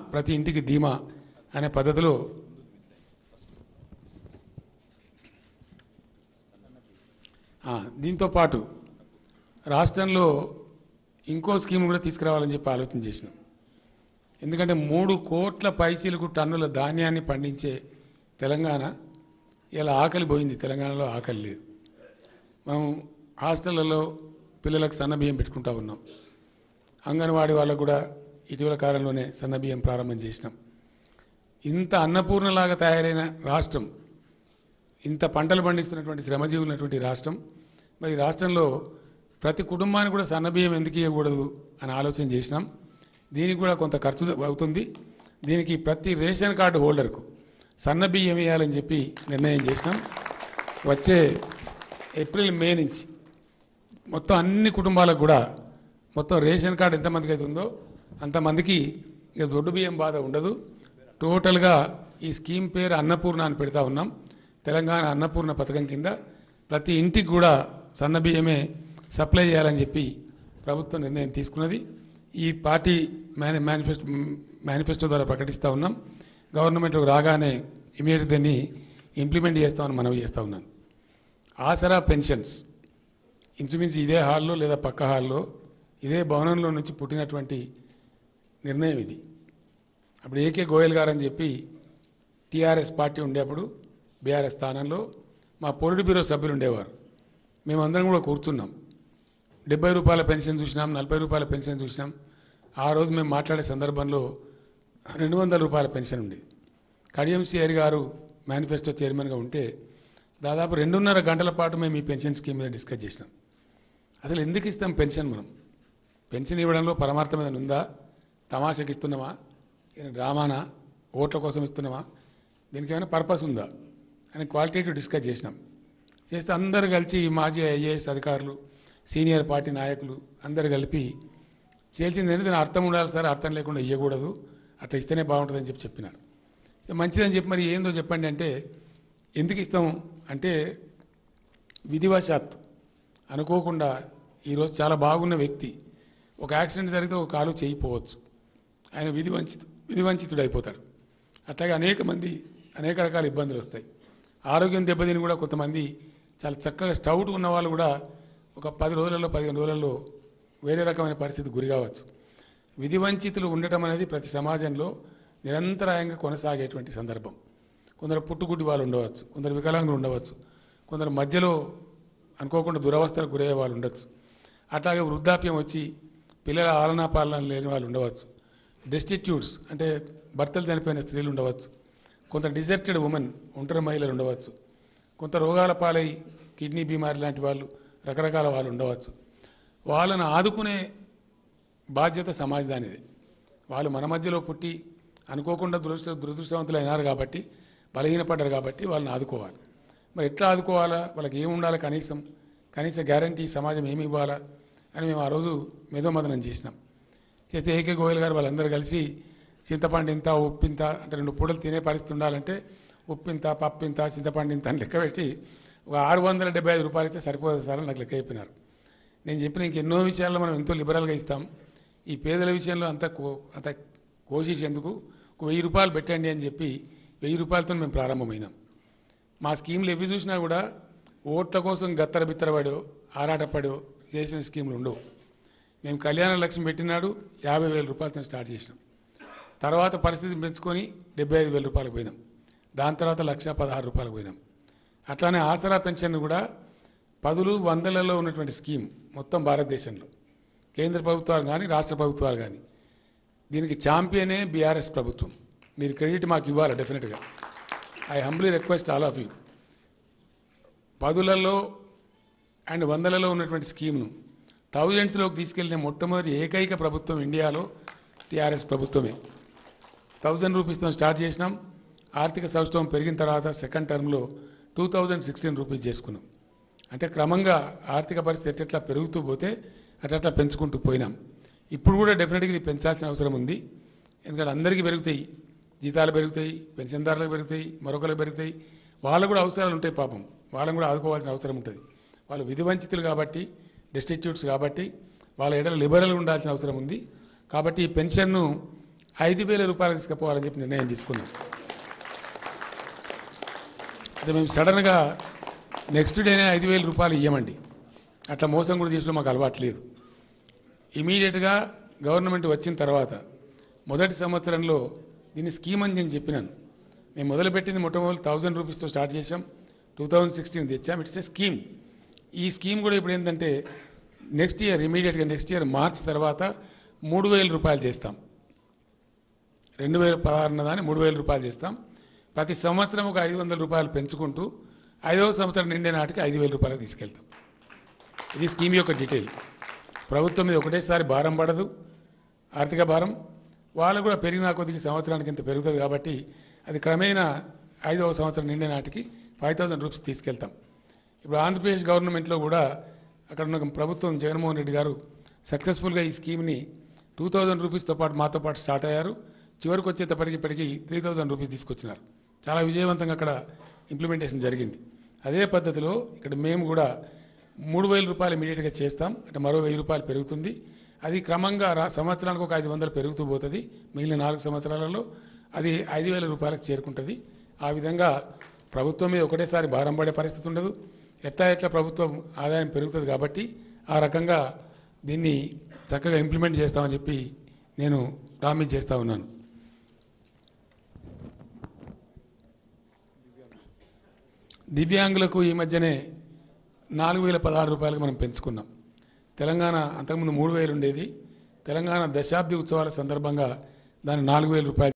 ప్రతి ఇంటికి ధీమా అనే పద్ధతిలో దీంతో పాటు రాష్ట్రంలో ఇంకో స్కీమ్ కూడా తీసుకురావాలని చెప్పి ఆలోచన చేసినాం. ఎందుకంటే 3 కోట్ల పైచీలకు టన్నుల ధాన్యాన్ని పండించే తెలంగాణ ఇలా ఆకలి పోయింది. తెలంగాణలో ఆకలి లేదు. మనం హాస్టళ్లలో పిల్లలకు సన్నబియ్యం పెట్టుకుంటూ ఉన్నాం. అంగన్వాడీ వాళ్ళకు కూడా ఇటీవల కాలంలోనే సన్నబియ్యం ప్రారంభం చేసినాం. ఇంత అన్నపూర్ణలాగా తయారైన రాష్ట్రం, ఇంత పంటలు పండిస్తున్నటువంటి శ్రమజీవులు ఉన్నటువంటి రాష్ట్రం, మరి రాష్ట్రంలో ప్రతి కుటుంబానికి కూడా సన్నబియ్యం ఎందుకు ఇవ్వకూడదు అని ఆలోచన చేసినాం. దీనికి కూడా కొంత ఖర్చు అవుతుంది. దీనికి ప్రతి రేషన్ కార్డు హోల్డర్కు సన్నబియ్యం ఇవ్వాలని చెప్పి నిర్ణయం చేసినాం. వచ్చే ఏప్రిల్ మే నుంచి మొత్తం అన్ని కుటుంబాలకు కూడా మొత్తం రేషన్ కార్డు ఎంతమందికి అయితే ఉందో అంతమందికి ఇక దొడ్డు బియ్యం బాధ ఉండదు. టోటల్గా ఈ స్కీమ్ పేరు అన్నపూర్ణ అని పెడతా ఉన్నాం. తెలంగాణ అన్నపూర్ణ పథకం కింద ప్రతి ఇంటికి కూడా సన్నబియ్యమే సప్లై చేయాలని చెప్పి ప్రభుత్వం నిర్ణయం తీసుకున్నది. ఈ పార్టీ మేనిఫెస్టో ద్వారా ప్రకటిస్తూ ఉన్నాం. గవర్నమెంట్లోకి రాగానే ఇమీడియట్ దాన్ని ఇంప్లిమెంట్ చేస్తామని మనవి చేస్తూ ఉన్నాను. ఆసరా పెన్షన్స్ ఇంచుమించు ఇదే హాల్లో లేదా పక్క హాల్లో ఇదే భవనంలో నుంచి పుట్టినటువంటి నిర్ణయం ఇది. అప్పుడు ఏకే గోయల్ గారు అని చెప్పి టీఆర్ఎస్ పార్టీ ఉండేప్పుడు బీఆర్ఎస్ స్థానంలో మా పొలిట్ బ్యూరో సభ్యులు ఉండేవారు. మేమందరం కూడా కూర్చున్నాం. 70 రూపాయల పెన్షన్ చూసినాం, 40 రూపాయల పెన్షన్ చూసినాం. ఆ రోజు మేము మాట్లాడే సందర్భంలో 200 రూపాయల పెన్షన్ ఉండేది. కడియం సిఆర్ గారు మేనిఫెస్టో చైర్మన్గా ఉంటే దాదాపు 2.5 గంటల పాటు మేము ఈ పెన్షన్ స్కీమ్ మీద డిస్కస్ చేసినాం. అసలు ఎందుకు ఇస్తాం పెన్షన్? మనం పెన్షన్ ఇవ్వడంలో పరమార్థం ఏదైనా ఉందా? తమాషకి ఇస్తున్నామా? ఏదైనా డ్రామానా? ఓట్ల కోసం ఇస్తున్నామా? దీనికి ఏమైనా పర్పస్ ఉందా అని క్వాలిటేటివ్ డిస్కస్ చేసినాం. చేస్తే అందరు కలిసి మాజీ ఐఏఎస్ అధికారులు, సీనియర్ పార్టీ నాయకులు అందరు కలిపి చేయాల్సింది ఏంటంటే దాని అర్థం ఉండాలి సార్, అర్థం లేకుండా ఇవ్వకూడదు, అట్లా ఇస్తేనే బాగుంటుందని చెప్పి చెప్పినారు. సో మంచిదని చెప్పి మరి ఏందో చెప్పండి అంటే, ఎందుకు ఇస్తాం అంటే విధివశాత్తు అనుకోకుండా ఈరోజు చాలా బాగున్న వ్యక్తి ఒక యాక్సిడెంట్ జరిగితే ఒక కాలు చేయిపోవచ్చు, ఆయన విధివంచితుడు అయిపోతాడు. అట్లాగే అనేక రకాల ఇబ్బందులు వస్తాయి. ఆరోగ్యం దెబ్బతిని కూడా కొంతమంది చాలా చక్కగా స్టౌట్ ఉన్న వాళ్ళు కూడా ఒక 10 రోజులలో 15 రోజులలో వేరే రకమైన పరిస్థితి గురి కావచ్చు. విధివంచితులు ఉండటం అనేది ప్రతి సమాజంలో నిరంతరాయంగా కొనసాగేటువంటి సందర్భం. కొందరు పుట్టుగుడ్డి వాళ్ళు ఉండవచ్చు, కొందరు వికలాంగులు ఉండవచ్చు, కొందరు మధ్యలో అనుకోకుండా దురవస్థలకు గురయ్యే వాళ్ళు ఉండొచ్చు. అట్లాగే వృద్ధాప్యం వచ్చి పిల్లల ఆలనా పాలన లేని వాళ్ళు ఉండవచ్చు. డెస్టిట్యూట్స్ అంటే భర్తలు చనిపోయిన స్త్రీలు ఉండవచ్చు. కొంత డిజర్టెడ్ ఉమెన్ ఒంటరి మహిళలు ఉండవచ్చు. కొంత రోగాల పాలై కిడ్నీ బీమారి లాంటి వాళ్ళు రకరకాల వాళ్ళు ఉండవచ్చు. వాళ్ళను ఆదుకునే బాధ్యత సమాజానిదే. వాళ్ళు మన మధ్యలో పుట్టి అనుకోకుండా దురదృష్టవంతులు అయినారు కాబట్టి, బలహీనపడ్డారు కాబట్టి వాళ్ళని ఆదుకోవాలి. మరి ఎట్లా ఆదుకోవాలా? వాళ్ళకి ఏమి ఉండాలి? కనీస గ్యారంటీ సమాజం ఏమి ఇవ్వాలా అని మేము ఆ రోజు మేధోమథనం చేసినాం. చేస్తే ఏకే గోయల్ గారు వాళ్ళందరూ కలిసి చింతపండు ఇంత, ఉప్పింత అంటే 2 పూటలు తినే పరిస్థితి ఉండాలంటే ఉప్పింత, పప్పింత, చింతపండు ఇంత అని లెక్క పెట్టి ఒక 675 రూపాయలు ఇస్తే సరిపోదు సార్ అని నాకు లెక్క చెప్పినారు. నేను చెప్పిన ఇంకెన్నో విషయాల్లో మనం ఎంతో లిబరల్గా ఇస్తాం, ఈ పేదల విషయంలో అంత కోషిష్ ఎందుకు, 1000 రూపాయలు పెట్టండి అని చెప్పి 1000 రూపాయలతో మేము ప్రారంభమైనాం. మా స్కీములు ఎవి చూసినా కూడా ఓట్ల కోసం బిత్తరపడో ఆరాటపడో చేసిన స్కీములు ఉండవు. మేము కళ్యాణ లక్ష్యం పెట్టినాడు 50,000 రూపాయలతో స్టార్ట్ చేసినాం. తర్వాత పరిస్థితి పెంచుకొని 75,000 రూపాయలకు పోయినాం. దాని తర్వాత 1,16,000 రూపాయలకు పోయినాం. అట్లానే ఆసరా పెన్షన్ కూడా 10లు 100లలో ఉన్నటువంటి స్కీమ్ మొత్తం భారతదేశంలో కేంద్ర ప్రభుత్వాలు కానీ రాష్ట్ర ప్రభుత్వాలు కానీ దీనికి ఛాంపియనే బీఆర్ఎస్ ప్రభుత్వం. మీరు క్రెడిట్ మాకు ఇవ్వాలి డెఫినెట్గా. I humbly request all of you. 10లలో అండ్ 100లలో ఉన్నటువంటి స్కీమ్ను థౌజండ్స్లోకి తీసుకెళ్లిన మొట్టమొదటి ఏకైక ప్రభుత్వం ఇండియాలో టీఆర్ఎస్ ప్రభుత్వమే. 1000 రూపీస్తో స్టార్ట్ చేసినాం. ఆర్థిక సౌష్ఠవం పెరిగిన తర్వాత సెకండ్ టర్మ్లో 2016 రూపీస్ చేసుకున్నాం. అంటే క్రమంగా ఆర్థిక పరిస్థితి ఎట్లా పెరుగుతూ పోతే అట్లా పెంచుకుంటూ పోయినాం. ఇప్పుడు కూడా డెఫినెట్గా ఇది పెంచాల్సిన అవసరం ఉంది. ఎందుకంటే అందరికీ పెరుగుతాయి, జీతాలు పెరుగుతాయి, పెన్షన్దారులకు పెరుగుతాయి, మరొకరికి పెరుగుతాయి. వాళ్ళకు కూడా అవసరాలు ఉంటాయి. పాపం వాళ్ళని కూడా ఆదుకోవాల్సిన అవసరం ఉంటుంది. వాళ్ళు విధివంచితులు కాబట్టి, డెస్టిట్యూట్స్ కాబట్టి వాళ్ళ ఎడల లిబరల్గా ఉండాల్సిన అవసరం ఉంది. కాబట్టి ఈ పెన్షన్ను 5,000 రూపాయలు తీసుకుపోవాలని చెప్పి నిర్ణయం తీసుకున్నాం. అయితే మేము సడన్గా నెక్స్ట్ డేనే 5,000 రూపాయలు ఇవ్వమండి. అట్లా మోసం కూడా చేసిన మాకు అలవాటు లేదు. ఇమీడియట్గా గవర్నమెంట్ వచ్చిన తర్వాత మొదటి సంవత్సరంలో దీన్ని స్కీమ్ అని నేను చెప్పినాను. మేము మొదలుపెట్టింది మొట్టమొదటి 1,000 రూపీస్తో స్టార్ట్ చేసాం. 2016 తెచ్చాం. It's a scheme. ఈ స్కీమ్ కూడా ఇప్పుడు ఏంటంటే నెక్స్ట్ ఇయర్ ఇమీడియట్గా నెక్స్ట్ ఇయర్ మార్చ్ తర్వాత 3,000 రూపాయలు చేస్తాం. 2016 ఉన్నదాన్ని 3,000 రూపాయలు చేస్తాం. ప్రతి సంవత్సరం ఒక 500 రూపాయలు పెంచుకుంటూ 5వ సంవత్సరం నిండే నాటికి 5,000 రూపాయలు తీసుకెళ్తాం. ఇది స్కీమ్ యొక్క డీటెయిల్. ప్రభుత్వం మీద ఒకటేసారి భారం పడదు, ఆర్థిక భారం. వాళ్ళు కూడా పెరిగిన కొద్దిగా సంవత్సరానికి ఇంత పెరుగుతుంది కాబట్టి అది క్రమేణా 5వ సంవత్సరం నిండే నాటికి 5,000 రూపీస్ తీసుకెళ్తాం. ఇప్పుడు ఆంధ్రప్రదేశ్ గవర్నమెంట్లో కూడా అక్కడ ఉన్న ప్రభుత్వం జగన్మోహన్ రెడ్డి గారు సక్సెస్ఫుల్గా ఈ స్కీమ్ని 2,000 రూపీస్తో పాటు మాతో పాటు స్టార్ట్ అయ్యారు. చివరికి వచ్చేటప్పటికి ఇప్పటికీ 3,000 రూపీస్ తీసుకొచ్చినారు. చాలా విజయవంతంగా అక్కడ ఇంప్లిమెంటేషన్ జరిగింది. అదే పద్ధతిలో ఇక్కడ మేము కూడా 3,000 రూపాయలు ఇమీడియట్గా చేస్తాం. అంటే మరో 1,000 రూపాయలు పెరుగుతుంది. అది క్రమంగా సంవత్సరానికి ఒక 500 పెరుగుతూ పోతుంది. మిగిలిన 4 సంవత్సరాలలో అది 5,000 రూపాయలకు చేరుకుంటుంది. ఆ విధంగా ప్రభుత్వం మీద ఒకటేసారి భారం పడే పరిస్థితి ఉండదు. ఎట్లా ప్రభుత్వం ఆదాయం పెరుగుతుంది కాబట్టి ఆ రకంగా దీన్ని చక్కగా ఇంప్లిమెంట్ చేస్తామని చెప్పి నేను ప్రామిస్ చేస్తూ ఉన్నాను. దివ్యాంగులకు ఈ మధ్యనే 4,016 రూపాయలకు మనం పెంచుకున్నాం. తెలంగాణ అంతకుముందు 3,000 ఉండేది. తెలంగాణ దశాబ్ది ఉత్సవాల సందర్భంగా దాన్ని 4,000 రూపాయలు